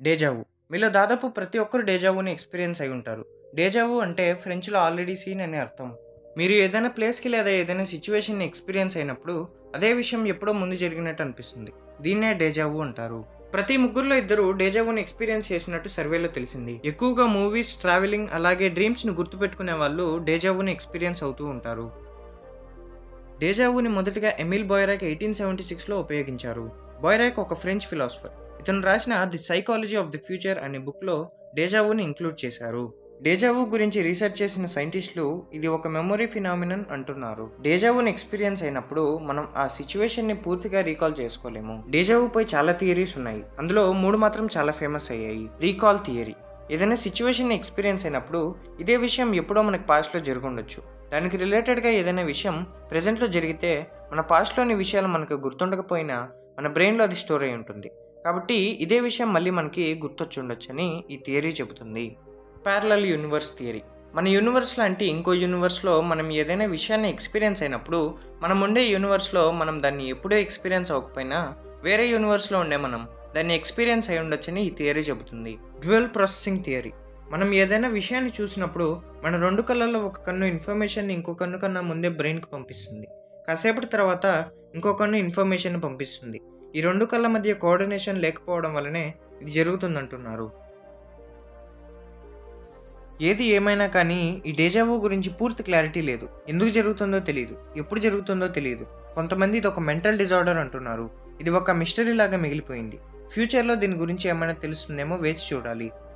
Deja vu. మీలో దాదాపు ప్రతి ఒక్కరు డేజావుని ఎక్స్‌పీరియన్స్ అయి ఉంటారు. డేజావు అంటే ఫ్రెంచ్‌లో ఆల్రెడీ సీన్ అని అర్థం. మీరు ఏదైనా ప్లేస్‌కి లేదా ఏదైనా సిట్యుయేషన్‌ని ఎక్స్‌పీరియన్స్ అయినప్పుడు అదే విషయం ఎప్పుడో ముందు జరిగినట్టు అనిపిస్తుంది. దీన్నే డేజావు అంటారు. ప్రతి ముగ్గురిలో ఇద్దరు డేజావుని ఎక్స్‌పీరియన్స్ చేసినట్టు సర్వేలో తెలిసింది. ఎక్కువగా మూవీస్, ట్రావెలింగ్ అలాగే డ్రీమ్స్‌ని గుర్తుపెట్టుకునే వాళ్ళు డేజావుని ఎక్స్‌పీరియన్స్ అవుతూ ఉంటారు. డేజావుని మొదటగా ఎమిల్ బాయ్‌రాక్ 1876లో ఉపయోగించారు. బాయ్‌రాక్ ఒక ఫ్రెంచ్ ఫిలాసఫర్. ఇతను రాసిన the psychology of the future అనే బుక్‌లో డేజావుని ఇంక్లూడ్ చేశారు. డేజావు గురించి రీసెర్చ్ చేసిన సైంటిస్టులు ఇది ఒక మెమొరీ ఫినామినన్ అంటున్నారు. డేజావుని ఎక్స్‌పీరియన్స్ అయినప్పుడు మనం ఆ సిట్యుయేషన్‌ని పూర్తిగా రీకాల్ చేసుకోలేము. డేజావుపై చాలా థియరీస్ ఉన్నాయి. అందులో 3 మాత్రం చాలా ఫేమస్ అయ్యాయి. Recall theory. ఏదైనా సిట్యుయేషన్‌ని ఎక్స్‌పీరియన్స్ అయినప్పుడు ఇదే విషయం ఎప్పుడో మనకి పాస్ట్‌లో జరిగుండొచ్చు. దానికి రిలేటెడ్‌గా ఏదైనా విషయం ప్రెజెంట్‌లో జరిగితే మన పాస్ట్‌లోని విషయాలు మనకు గుర్తుండకపోయినా మన బ్రెయిన్‌లో అది స్టోర్ అయి ఉంటుంది. కాబట్టి ఇదే విషయం మళ్ళీ మనకి గుర్తొచ్చుండొచ్చని ఈ థియరీ చెబుతుంది. Parallel universe theory. మన యూనివర్స్ లాంటి ఇంకో యూనివర్స్‌లో మనం ఏదైనా విషయాన్ని ఎక్స్‌పీరియన్స్ అయినప్పుడు మనం ఉండే యూనివర్స్‌లో మనం దాన్ని ఎప్పుడూ ఎక్స్‌పీరియన్స్ అవ్వకపోయినా వేరే యూనివర్స్‌లో ఉండే మనం దాన్ని ఎక్స్‌పీరియన్స్ అయి ఉండొచ్చని ఈ థియరీ చెబుతుంది. Dual processing theory. మనం ఏదైనా విషయాన్ని చూసినప్పుడు మన 2 కళ్ళల్లో ఒక కన్ను ఇన్ఫర్మేషన్‌ని ఇంకో కన్ను కన్నా ముందే బ్రెయిన్‌కి పంపిస్తుంది. కాసేపటి తర్వాత ఇంకో కన్ను ఇన్ఫర్మేషన్‌ని పంపిస్తుంది. ఈ 2 కళ్ళ మధ్య కోఆర్డినేషన్ లేకపోవడం వల్లనే ఇది జరుగుతుందంటున్నారు. ఏది ఏమైనా కానీ ఈ డేజావూ గురించి పూర్తి క్లారిటీ లేదు. ఎందుకు జరుగుతుందో తెలీదు. ఎప్పుడు జరుగుతుందో తెలీదు. కొంతమంది ఇది ఒక మెంటల్ డిజార్డర్ అంటున్నారు. ఇది ఒక మిస్టరీ లాగా మిగిలిపోయింది. ఫ్యూచర్‌లో దీని గురించి ఏమైనా తెలుస్తుందేమో వేచి చూడాలి.